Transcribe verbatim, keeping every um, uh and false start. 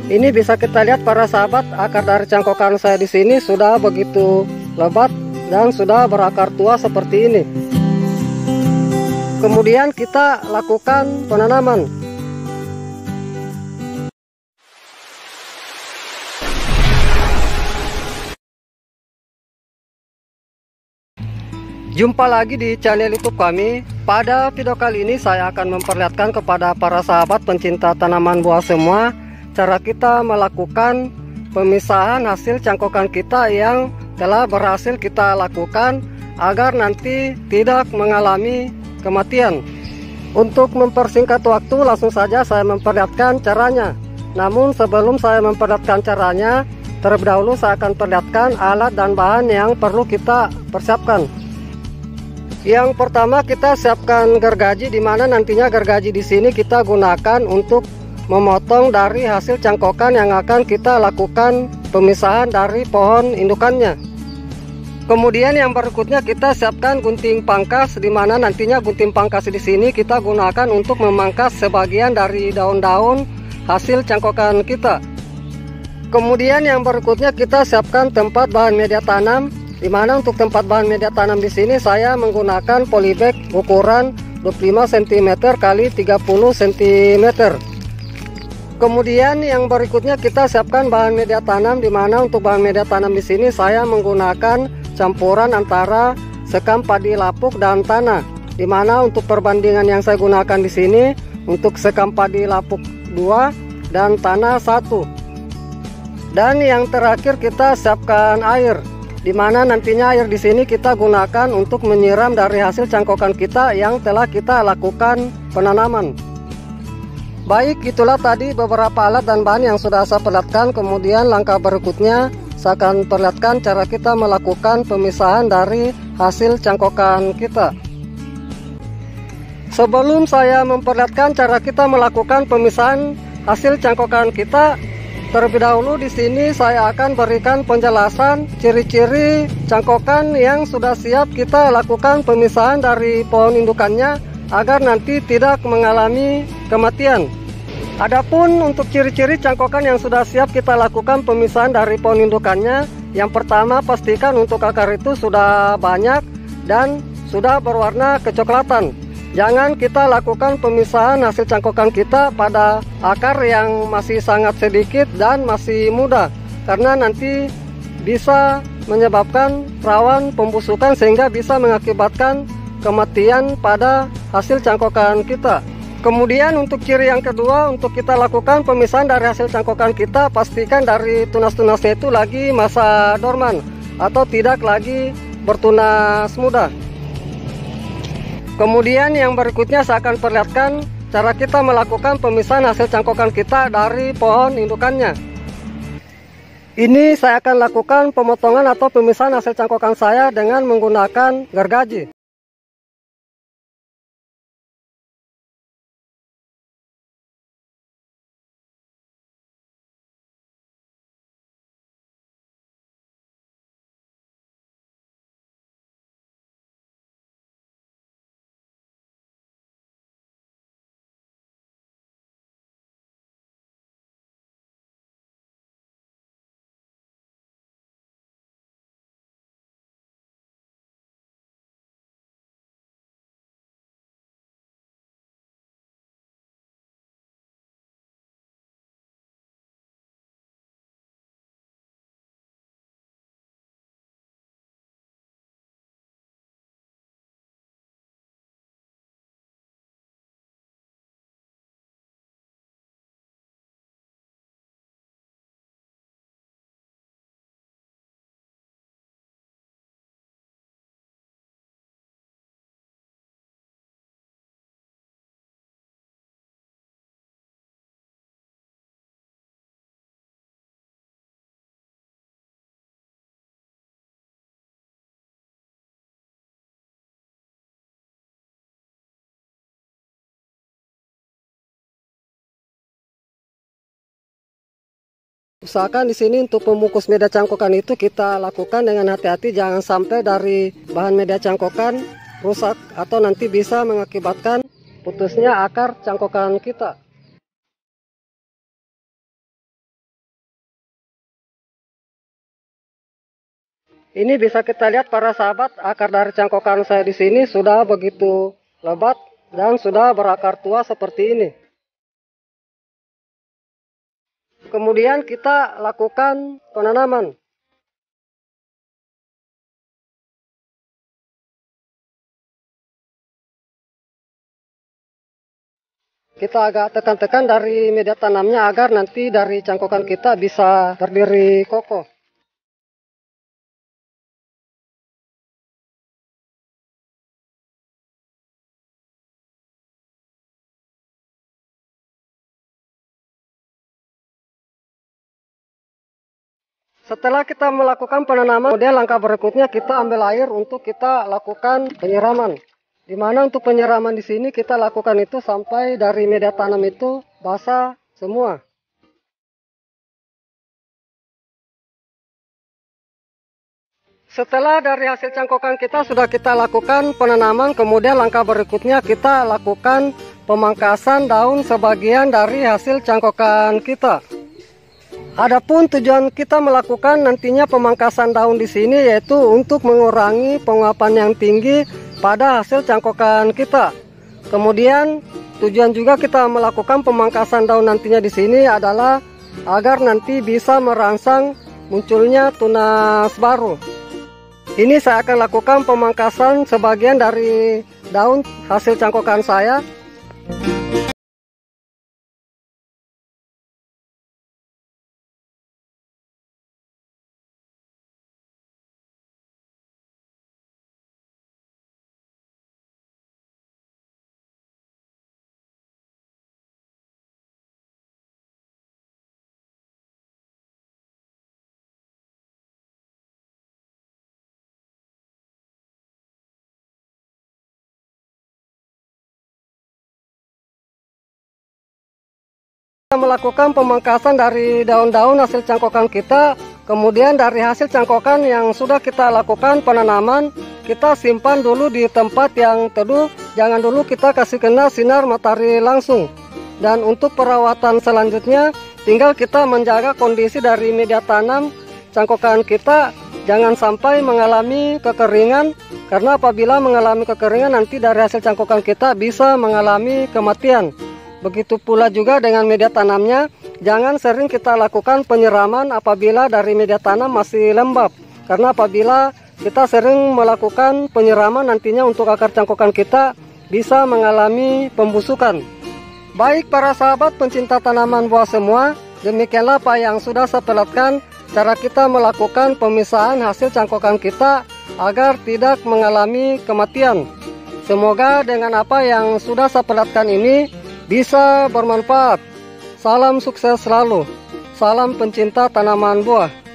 Ini bisa kita lihat para sahabat, akar dari cangkokan saya di sini sudah begitu lebat dan sudah berakar tua seperti ini. Kemudian kita lakukan penanaman. Jumpa lagi di channel YouTube kami. Pada video kali ini saya akan memperlihatkan kepada para sahabat pencinta tanaman buah semua cara kita melakukan pemisahan hasil cangkokan kita yang telah berhasil kita lakukan agar nanti tidak mengalami kematian. Untuk mempersingkat waktu, langsung saja saya memperlihatkan caranya. Namun sebelum saya memperlihatkan caranya, terlebih dahulu saya akan perlihatkan alat dan bahan yang perlu kita persiapkan. Yang pertama, kita siapkan gergaji, di mana nantinya gergaji di sini kita gunakan untuk memotong dari hasil cangkokan yang akan kita lakukan pemisahan dari pohon indukannya. Kemudian yang berikutnya kita siapkan gunting pangkas, di mana nantinya gunting pangkas di sini kita gunakan untuk memangkas sebagian dari daun-daun hasil cangkokan kita. Kemudian yang berikutnya kita siapkan tempat bahan media tanam, di mana untuk tempat bahan media tanam di sini saya menggunakan polybag ukuran dua puluh lima sentimeter kali tiga puluh sentimeter. Kemudian yang berikutnya kita siapkan bahan media tanam, di mana untuk bahan media tanam di sini saya menggunakan campuran antara sekam padi lapuk dan tanah, di mana untuk perbandingan yang saya gunakan di sini untuk sekam padi lapuk dua dan tanah satu. Dan yang terakhir kita siapkan air, di mana nantinya air di sini kita gunakan untuk menyiram dari hasil cangkokan kita yang telah kita lakukan penanaman. Baik, itulah tadi beberapa alat dan bahan yang sudah saya perlihatkan. Kemudian langkah berikutnya saya akan perlihatkan cara kita melakukan pemisahan dari hasil cangkokan kita. Sebelum saya memperlihatkan cara kita melakukan pemisahan hasil cangkokan kita, terlebih dahulu di sini saya akan berikan penjelasan ciri-ciri cangkokan yang sudah siap kita lakukan pemisahan dari pohon indukannya agar nanti tidak mengalami kematian. Adapun untuk ciri-ciri cangkokan yang sudah siap kita lakukan pemisahan dari pohon indukannya, yang pertama pastikan untuk akar itu sudah banyak dan sudah berwarna kecoklatan. Jangan kita lakukan pemisahan hasil cangkokan kita pada akar yang masih sangat sedikit dan masih muda, karena nanti bisa menyebabkan rawan pembusukan sehingga bisa mengakibatkan kematian pada hasil cangkokan kita. Kemudian untuk ciri yang kedua, untuk kita lakukan pemisahan dari hasil cangkokan kita, pastikan dari tunas-tunasnya itu lagi masa dorman atau tidak lagi bertunas muda. Kemudian yang berikutnya saya akan perlihatkan cara kita melakukan pemisahan hasil cangkokan kita dari pohon indukannya. Ini saya akan lakukan pemotongan atau pemisahan hasil cangkokan saya dengan menggunakan gergaji. Usahakan di sini untuk membungkus media cangkokan itu kita lakukan dengan hati-hati, jangan sampai dari bahan media cangkokan rusak atau nanti bisa mengakibatkan putusnya akar cangkokan kita. Ini bisa kita lihat para sahabat, akar dari cangkokan saya di sini sudah begitu lebat dan sudah berakar tua seperti ini. Kemudian kita lakukan penanaman. Kita agak tekan-tekan dari media tanamnya agar nanti dari cangkokan kita bisa berdiri kokoh. Setelah kita melakukan penanaman, kemudian langkah berikutnya kita ambil air untuk kita lakukan penyiraman. Di mana untuk penyiraman di sini kita lakukan itu sampai dari media tanam itu basah semua. Setelah dari hasil cangkokan kita sudah kita lakukan penanaman, kemudian langkah berikutnya kita lakukan pemangkasan daun sebagian dari hasil cangkokan kita. Adapun tujuan kita melakukan nantinya pemangkasan daun di sini yaitu untuk mengurangi penguapan yang tinggi pada hasil cangkokan kita. Kemudian tujuan juga kita melakukan pemangkasan daun nantinya di sini adalah agar nanti bisa merangsang munculnya tunas baru. Ini saya akan lakukan pemangkasan sebagian dari daun hasil cangkokan saya. Kita melakukan pemangkasan dari daun-daun hasil cangkokan kita, kemudian dari hasil cangkokan yang sudah kita lakukan penanaman, kita simpan dulu di tempat yang teduh, jangan dulu kita kasih kena sinar matahari langsung. Dan untuk perawatan selanjutnya, tinggal kita menjaga kondisi dari media tanam cangkokan kita, jangan sampai mengalami kekeringan, karena apabila mengalami kekeringan nanti dari hasil cangkokan kita bisa mengalami kematian. Begitu pula juga dengan media tanamnya, jangan sering kita lakukan penyiraman apabila dari media tanam masih lembab. Karena apabila kita sering melakukan penyiraman nantinya untuk akar cangkokan kita bisa mengalami pembusukan. Baik para sahabat pencinta tanaman buah semua, demikianlah apa yang sudah saya perlihatkan cara kita melakukan pemisahan hasil cangkokan kita agar tidak mengalami kematian. Semoga dengan apa yang sudah saya perlihatkan ini bisa bermanfaat. Salam sukses selalu. Salam pencinta tanaman buah.